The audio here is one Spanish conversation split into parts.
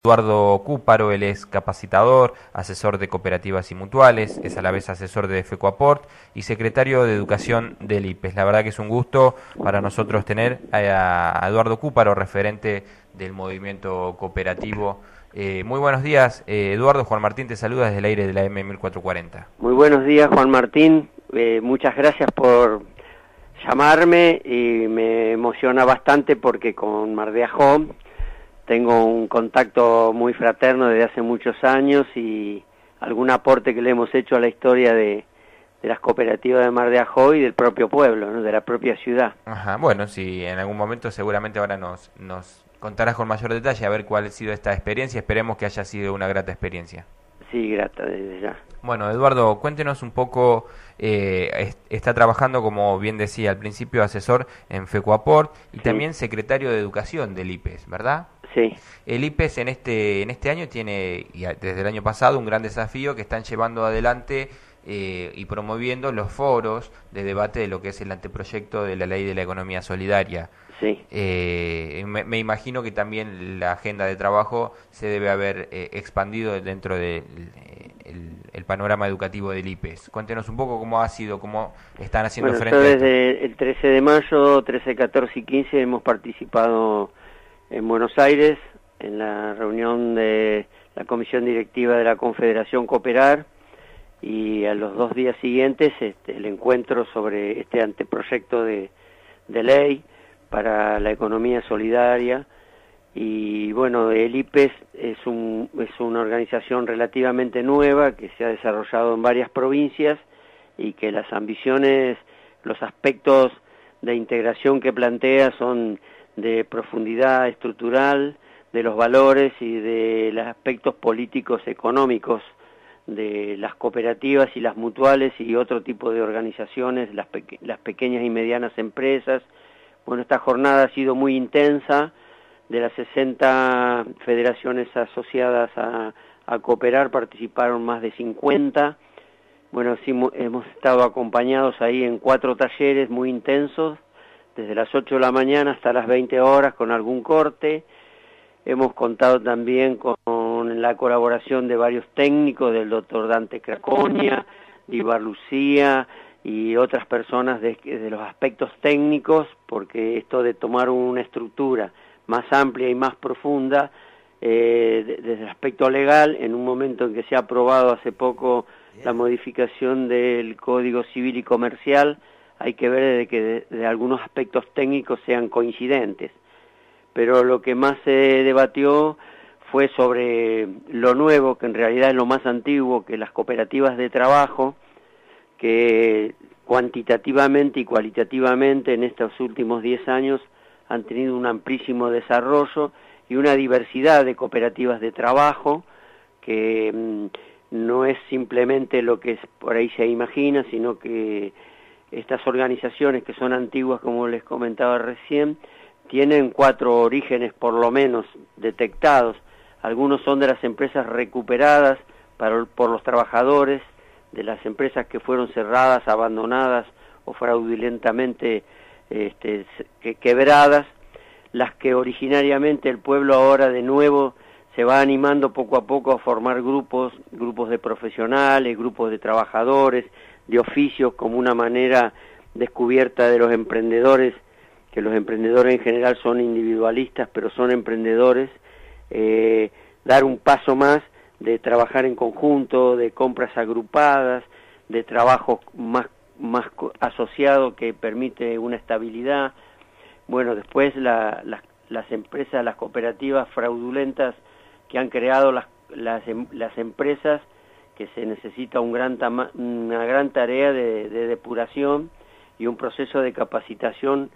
Eduardo Cúparo. Él es capacitador, asesor de cooperativas y mutuales, es a la vez asesor de FECOAPORT y secretario de Educación del IPES. La verdad que es un gusto para nosotros tener a Eduardo Cúparo, referente del movimiento cooperativo. Muy buenos días, Eduardo. Juan Martín te saluda desde el aire de la M1440. Muy buenos días, Juan Martín. Muchas gracias por llamarme y me emociona bastante porque con Mar de Ajó tengo un contacto muy fraterno desde hace muchos años y algún aporte que le hemos hecho a la historia de las cooperativas de Mar de Ajó y del propio pueblo, ¿no? De la propia ciudad. Ajá, bueno, sí, en algún momento seguramente ahora nos contarás con mayor detalle a ver cuál ha sido esta experiencia. Esperemos que haya sido una grata experiencia. Sí, grata desde ya. Bueno, Eduardo, cuéntenos un poco, está trabajando, como bien decía al principio, asesor en FECOAPORT y también secretario de Educación del IPES, ¿verdad? Sí. El IPES en este año tiene, y desde el año pasado, un gran desafío que están llevando adelante y promoviendo los foros de debate de lo que es el anteproyecto de la Ley de la Economía Solidaria. Sí. Me imagino que también la agenda de trabajo se debe haber expandido dentro del el panorama educativo del IPES. Cuéntenos un poco cómo ha sido, cómo están haciendo frente a esto. Desde el 13 de mayo, 13, 14 y 15 hemos participado en Buenos Aires en la reunión de la Comisión Directiva de la Confederación Cooperar y a los 2 días siguientes el encuentro sobre este anteproyecto de ley para la economía solidaria. Y bueno, el IPES es una organización relativamente nueva que se ha desarrollado en varias provincias y que las ambiciones, los aspectos de integración que plantea son de profundidad estructural, de los valores y de los aspectos políticos económicos de las cooperativas y las mutuales y otro tipo de organizaciones, las pequeñas y medianas empresas. Bueno, esta jornada ha sido muy intensa. De las 60 federaciones asociadas a Cooperar participaron más de 50. Bueno, sí, hemos estado acompañados ahí en 4 talleres muy intensos, desde las 8 de la mañana hasta las 20 horas con algún corte. Hemos contado también con la colaboración de varios técnicos, del doctor Dante Craconia, de Ibar Lucía y otras personas de los aspectos técnicos, porque esto de tomar una estructura más amplia y más profunda desde el aspecto legal, en un momento en que se ha aprobado hace poco la modificación del Código Civil y Comercial, hay que ver de que algunos aspectos técnicos sean coincidentes. Pero lo que más se debatió fue sobre lo nuevo, que en realidad es lo más antiguo, que las cooperativas de trabajo, que cuantitativamente y cualitativamente en estos últimos 10 años han tenido un amplísimo desarrollo y una diversidad de cooperativas de trabajo que no es simplemente lo que por ahí se imagina, sino que estas organizaciones que son antiguas, como les comentaba recién, tienen 4 orígenes por lo menos detectados. Algunos son de las empresas recuperadas por los trabajadores, de las empresas que fueron cerradas, abandonadas o fraudulentamente quebradas, las que originariamente el pueblo ahora de nuevo se va animando poco a poco a formar grupos de profesionales, grupos de trabajadores, de oficios, como una manera descubierta de los emprendedores, que los emprendedores en general son individualistas, pero son emprendedores, dar un paso más de trabajar en conjunto, de compras agrupadas, de trabajo más asociado que permite una estabilidad. Bueno, después las empresas, las cooperativas fraudulentas que han creado las empresas, que se necesita una gran tarea de depuración y un proceso de capacitación.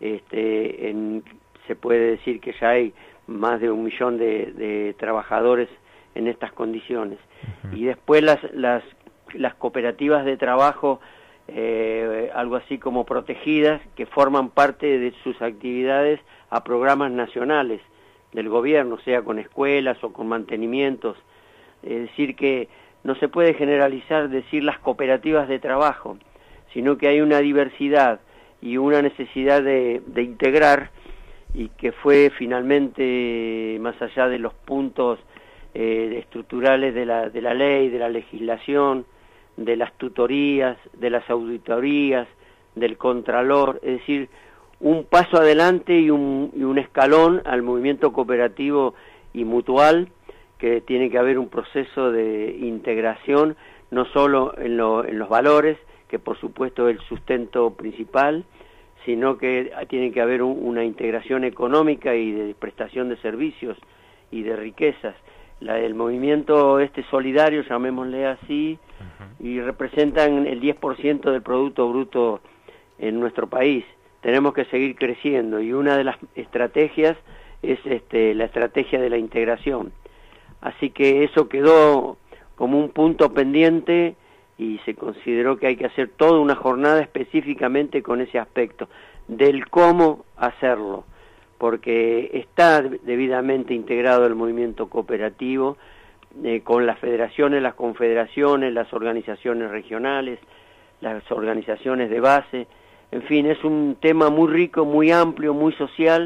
Se puede decir que ya hay más de 1 millón de trabajadores en estas condiciones. Y después las cooperativas de trabajo, algo así como protegidas, que forman parte de sus actividades a programas nacionales del gobierno, sea con escuelas o con mantenimientos. Es decir, que no se puede generalizar decir las cooperativas de trabajo, sino que hay una diversidad y una necesidad de integrar y que fue finalmente, más allá de los puntos estructurales de la ley, de la legislación, de las tutorías, de las auditorías, del contralor, es decir, un paso adelante y un escalón al movimiento cooperativo y mutual, que tiene que haber un proceso de integración, no solo en los valores, que por supuesto es el sustento principal, sino que tiene que haber una integración económica y de prestación de servicios y de riquezas. El movimiento solidario, llamémosle así, y representan el 10% del Producto Bruto en nuestro país. Tenemos que seguir creciendo y una de las estrategias es la estrategia de la integración. Así que eso quedó como un punto pendiente y se consideró que hay que hacer toda una jornada específicamente con ese aspecto, del cómo hacerlo, porque está debidamente integrado el movimiento cooperativo con las federaciones, las confederaciones, las organizaciones regionales, las organizaciones de base. En fin, es un tema muy rico, muy amplio, muy social,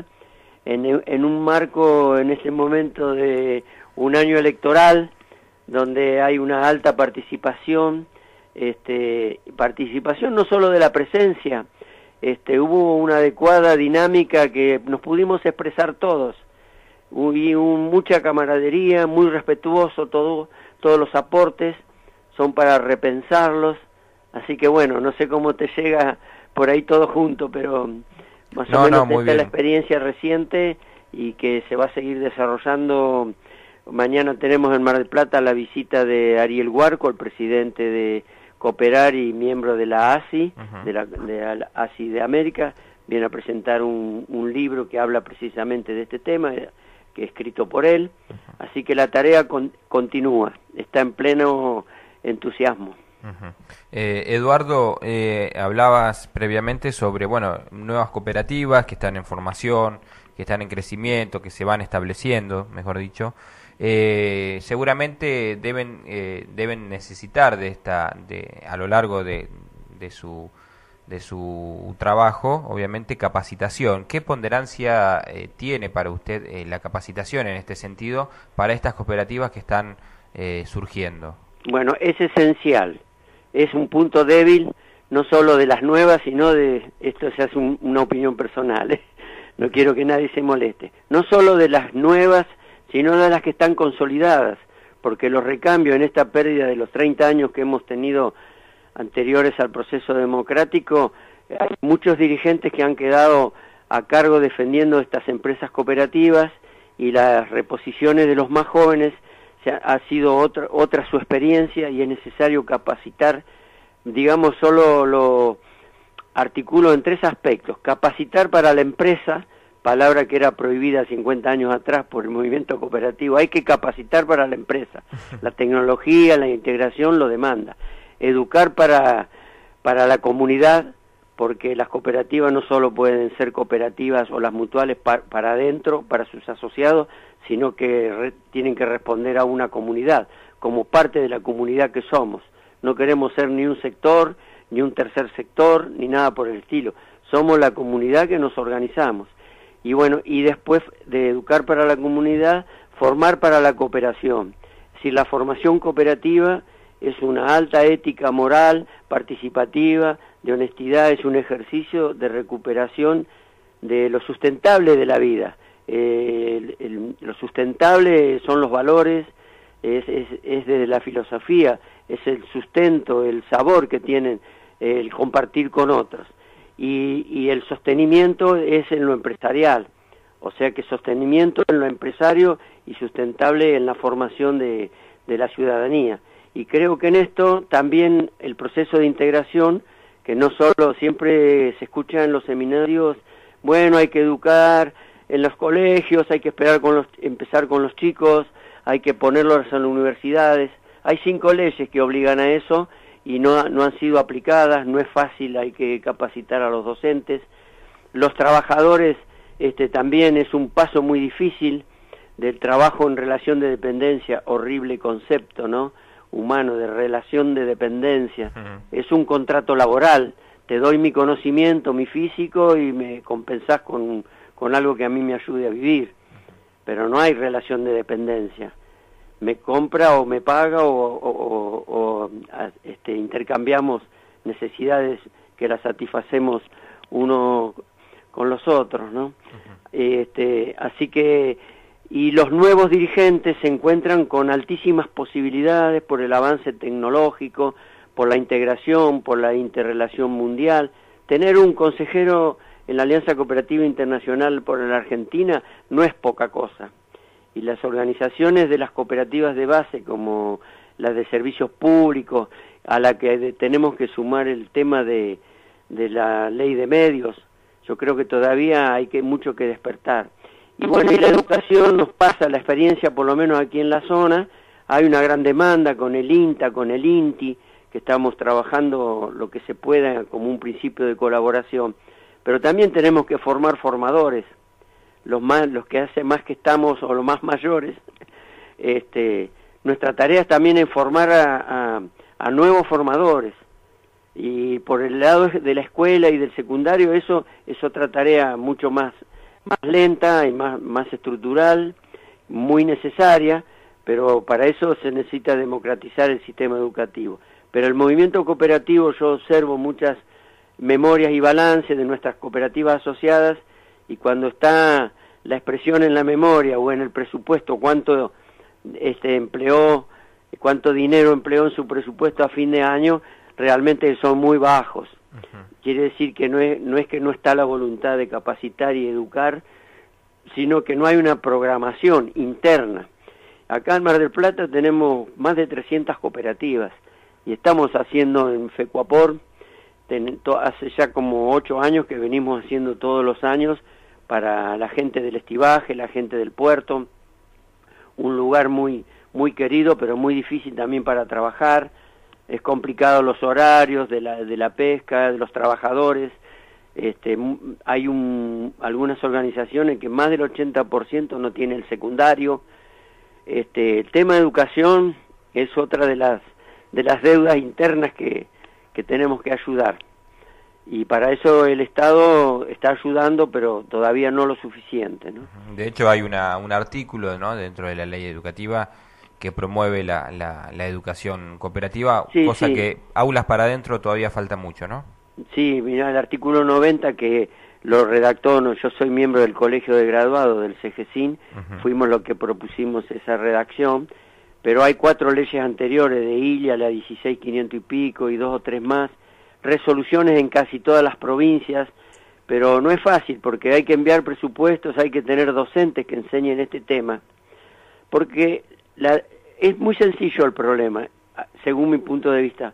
en un marco en este momento de un año electoral, donde hay una alta participación, participación no solo de la presencia, hubo una adecuada dinámica que nos pudimos expresar todos, y mucha camaradería, muy respetuoso, todos los aportes son para repensarlos, así que bueno, no sé cómo te llega por ahí todo junto, pero más o menos esta es la experiencia reciente y que se va a seguir desarrollando. Mañana tenemos en Mar del Plata la visita de Ariel Huarco, el presidente de Cooperar y miembro de la ASI, de la ASI de América, viene a presentar un libro que habla precisamente de este tema, que es escrito por él, así que la tarea continúa, está en pleno entusiasmo. Eduardo, hablabas previamente sobre, nuevas cooperativas que están en formación, que están en crecimiento, que se van estableciendo, mejor dicho. Seguramente deben necesitar a lo largo de su trabajo, obviamente, capacitación. ¿Qué ponderancia tiene para usted la capacitación en este sentido para estas cooperativas que están surgiendo? Bueno, es esencial, es un punto débil no solo de las nuevas, sino esto se hace una opinión personal, no quiero que nadie se moleste, no solo de las nuevas, sino de las que están consolidadas, porque los recambios en esta pérdida de los 30 años que hemos tenido anteriores al proceso democrático, hay muchos dirigentes que han quedado a cargo defendiendo estas empresas cooperativas y las reposiciones de los más jóvenes ha sido otra su experiencia y es necesario capacitar, digamos, solo lo articulo en 3 aspectos: capacitar para la empresa, palabra que era prohibida 50 años atrás por el movimiento cooperativo, hay que capacitar para la empresa, la tecnología, la integración lo demanda, educar para la comunidad, porque las cooperativas no solo pueden ser cooperativas o las mutuales para adentro, para sus asociados, sino que tienen que responder a una comunidad, como parte de la comunidad que somos. No queremos ser ni un sector, ni un tercer sector, ni nada por el estilo. Somos la comunidad que nos organizamos. Y bueno, y después de educar para la comunidad, formar para la cooperación. Si la formación cooperativa es una alta ética moral, participativa, de honestidad, es un ejercicio de recuperación de lo sustentable de la vida. Lo sustentable son los valores, es desde la filosofía, es el sustento, el sabor que tienen el compartir con otros. Y el sostenimiento es en lo empresarial, o sea que sostenimiento en lo empresario y sustentable en la formación de la ciudadanía. Y creo que en esto también el proceso de integración, que no solo siempre se escucha en los seminarios, bueno, hay que educar en los colegios, hay que empezar con los chicos, hay que ponerlos en las universidades. Hay 5 leyes que obligan a eso y no han sido aplicadas, no es fácil, hay que capacitar a los docentes. Los trabajadores también es un paso muy difícil del trabajo en relación de dependencia, horrible concepto, ¿no? Humano, de relación de dependencia. Es un contrato laboral, te doy mi conocimiento, mi físico y me compensás con con algo que a mí me ayude a vivir, pero no hay relación de dependencia. Me compra o me paga o intercambiamos necesidades que las satisfacemos uno con los otros, ¿no? Así que, y los nuevos dirigentes se encuentran con altísimas posibilidades por el avance tecnológico, por la integración, por la interrelación mundial. Tener un consejero en la Alianza Cooperativa Internacional por la Argentina no es poca cosa. Y las organizaciones de las cooperativas de base, como las de servicios públicos, a la que tenemos que sumar el tema de la ley de medios, yo creo que todavía hay mucho que despertar. Y bueno, y la educación nos pasa la experiencia, por lo menos aquí en la zona, hay una gran demanda con el INTA, con el INTI, que estamos trabajando lo que se pueda como un principio de colaboración, pero también tenemos que formar formadores, los que hace más que estamos, o los más mayores. Nuestra tarea es también en formar a nuevos formadores, y por el lado de la escuela y del secundario eso es otra tarea mucho más lenta y más estructural, muy necesaria, pero para eso se necesita democratizar el sistema educativo. Pero el movimiento cooperativo, yo observo muchas memorias y balances de nuestras cooperativas asociadas, y cuando está la expresión en la memoria o en el presupuesto, cuánto empleó, cuánto dinero empleó en su presupuesto a fin de año, realmente son muy bajos. Quiere decir que no es que no está la voluntad de capacitar y educar, sino que no hay una programación interna. Acá en Mar del Plata tenemos más de 300 cooperativas, y estamos haciendo en FECUAPOR, hace ya como 8 años que venimos haciendo todos los años para la gente del estivaje, la gente del puerto, un lugar muy, muy querido, pero muy difícil también para trabajar. Es complicado los horarios de la pesca, de los trabajadores. Hay algunas organizaciones que más del 80% no tiene el secundario. El tema de educación es otra de las deudas internas que tenemos que ayudar. Y para eso el Estado está ayudando, pero todavía no lo suficiente, ¿no? De hecho hay un artículo, ¿no?, dentro de la ley educativa que promueve la educación cooperativa, sí, cosa sí. Que aulas para adentro todavía falta mucho, ¿no? Sí, mirá, el artículo 90 que lo redactó, yo soy miembro del Colegio de Graduados del CGSIN, fuimos los que propusimos esa redacción, pero hay 4 leyes anteriores de ILIA, la 16.500 y pico, y 2 o 3 más, resoluciones en casi todas las provincias, pero no es fácil porque hay que enviar presupuestos, hay que tener docentes que enseñen este tema, porque es muy sencillo el problema, según mi punto de vista.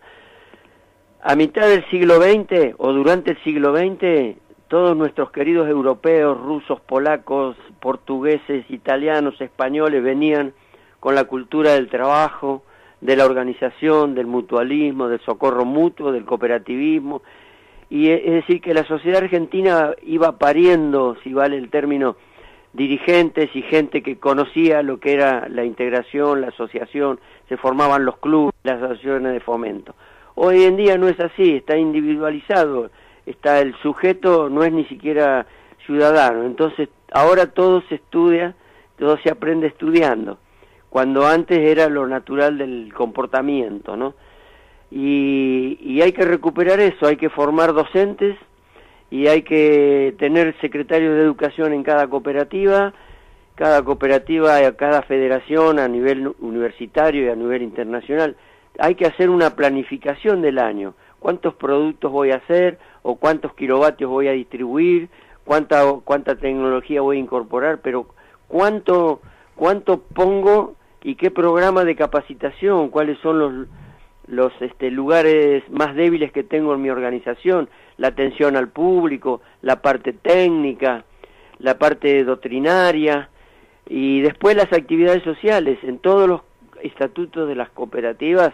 A mitad del siglo XX o durante el siglo XX, todos nuestros queridos europeos, rusos, polacos, portugueses, italianos, españoles venían con la cultura del trabajo, de la organización, del mutualismo, del socorro mutuo, del cooperativismo, y es decir que la sociedad argentina iba pariendo, si vale el término, dirigentes y gente que conocía lo que era la integración, la asociación, se formaban los clubes, las asociaciones de fomento. Hoy en día no es así, está individualizado, el sujeto no es ni siquiera ciudadano, entonces ahora todo se estudia, todo se aprende estudiando, cuando antes era lo natural del comportamiento, ¿no? Y hay que recuperar eso, hay que formar docentes, y hay que tener secretarios de educación en cada cooperativa, cada federación a nivel universitario y a nivel internacional. Hay que hacer una planificación del año, cuántos productos voy a hacer, o cuántos kilovatios voy a distribuir, cuánta tecnología voy a incorporar, pero cuánto pongo y qué programa de capacitación, cuáles son los lugares más débiles que tengo en mi organización, la atención al público, la parte técnica, la parte doctrinaria, y después las actividades sociales. En todos los estatutos de las cooperativas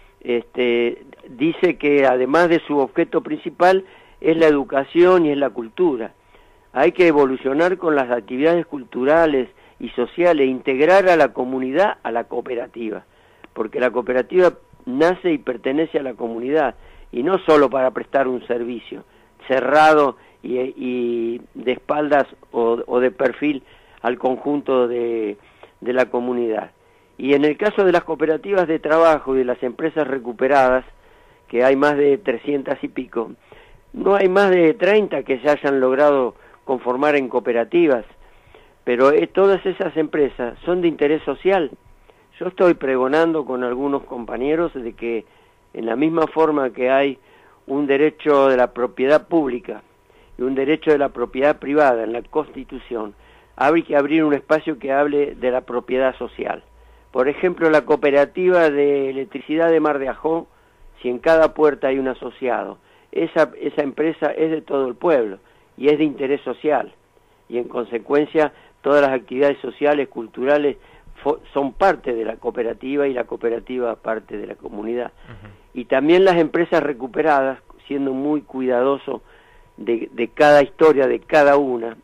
dice que además de su objeto principal es la educación y es la cultura. Hay que evolucionar con las actividades culturales y sociales, integrar a la comunidad a la cooperativa, porque la cooperativa nace y pertenece a la comunidad, y no solo para prestar un servicio cerrado y de espaldas o de perfil al conjunto de la comunidad. Y en el caso de las cooperativas de trabajo y de las empresas recuperadas, que hay más de 300 y pico, no hay más de 30 que se hayan logrado conformar en cooperativas, pero todas esas empresas son de interés social. Yo estoy pregonando con algunos compañeros de que en la misma forma que hay un derecho de la propiedad pública y un derecho de la propiedad privada en la Constitución, hay que abrir un espacio que hable de la propiedad social. Por ejemplo, la cooperativa de electricidad de Mar de Ajó, si en cada puerta hay un asociado, esa empresa es de todo el pueblo y es de interés social, y en consecuencia todas las actividades sociales, culturales, son parte de la cooperativa y la cooperativa parte de la comunidad. Y también las empresas recuperadas, siendo muy cuidadoso de cada historia, de cada una,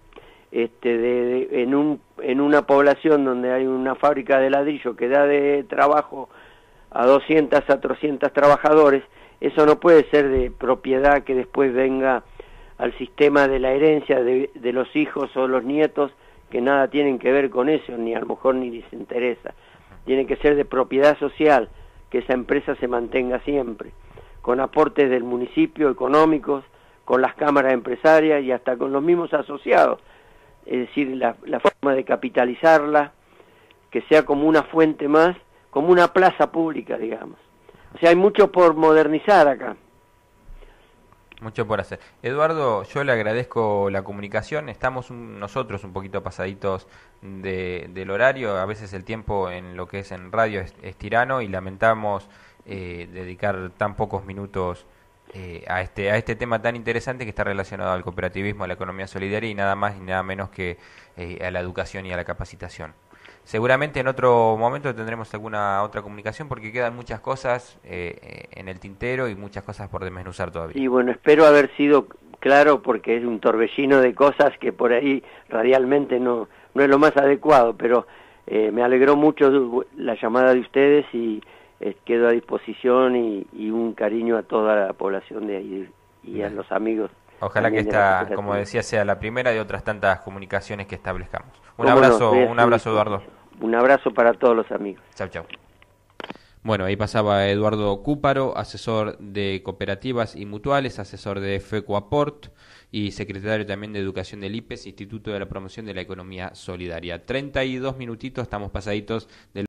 en una población donde hay una fábrica de ladrillo que da de trabajo a 200 a 300 trabajadores, eso no puede ser de propiedad que después venga al sistema de la herencia de los hijos o los nietos, que nada tienen que ver con eso, ni a lo mejor ni les interesa. Tiene que ser de propiedad social, que esa empresa se mantenga siempre, con aportes del municipio económicos, con las cámaras empresarias y hasta con los mismos asociados. Es decir, la forma de capitalizarla, que sea como una fuente más, como una plaza pública, digamos. O sea, hay mucho por modernizar acá. Mucho por hacer. Eduardo, yo le agradezco la comunicación. Estamos nosotros un poquito pasaditos del horario. A veces el tiempo en lo que es en radio es tirano y lamentamos dedicar tan pocos minutos a este tema tan interesante que está relacionado al cooperativismo, a la economía solidaria y nada más y nada menos que a la educación y a la capacitación. Seguramente en otro momento tendremos alguna otra comunicación porque quedan muchas cosas en el tintero y muchas cosas por desmenuzar todavía. Y bueno, espero haber sido claro porque es un torbellino de cosas que por ahí radialmente no es lo más adecuado, pero me alegró mucho la llamada de ustedes y quedo a disposición y un cariño a toda la población de ahí y a los amigos. Ojalá que esta, como decía, sea la primera de otras tantas comunicaciones que establezcamos. Un abrazo, Eduardo. Un abrazo para todos los amigos. Chau, chau. Bueno, ahí pasaba Eduardo Cúparo, asesor de cooperativas y mutuales, asesor de FECOAPORT y secretario también de Educación del IPES, Instituto de la Promoción de la Economía Solidaria. 32 minutitos, estamos pasaditos del